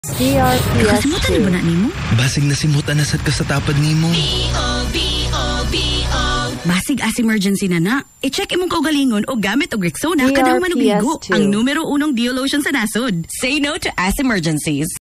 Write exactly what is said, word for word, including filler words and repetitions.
D R P S Nakasimutan na ba na nimo? Basig nasimutan na sad ka sa tapad nimo. B O B O B O Basig as emergency na na. I-check imong kaugalingon o gamit og Rexona kada human og ligo. Ang numero unong dio lotion sa nasod. Say no to as emergencies.